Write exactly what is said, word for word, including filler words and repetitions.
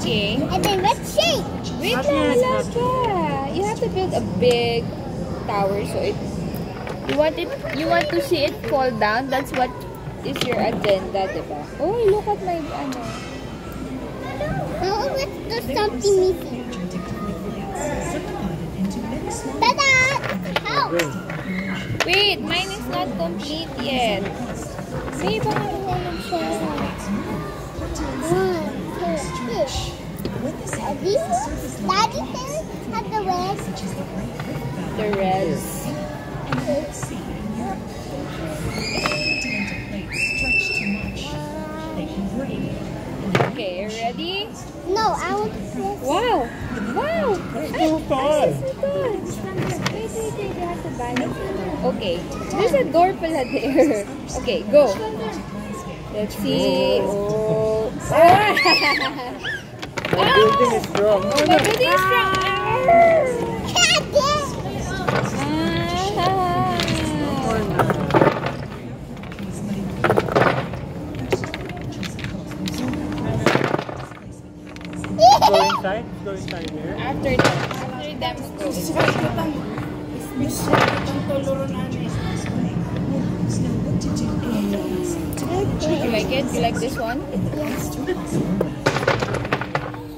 Okay. And then let's shake. Wait lang, Laka. You have to build a big tower so it. You want it. You want to see it fall down. That's what is your agenda, diba? Oh, look at my ano. Oh, let's do something missing. Ta-da! Help! Wait, mine is not complete yet. May baka naman siya. One, two, three. Daddy, Daddy still have the red. The red. Okay, you ready? No, I want to press. Wow! Wow! So fun! Wait, wait, wait. You have to balance it. Okay. There's a door pala there. Okay, go. Let's see. Oh. My building is strong. My building is strong. Go inside. Go inside here. After them, after them go inside. You like it? You like this one? Yes.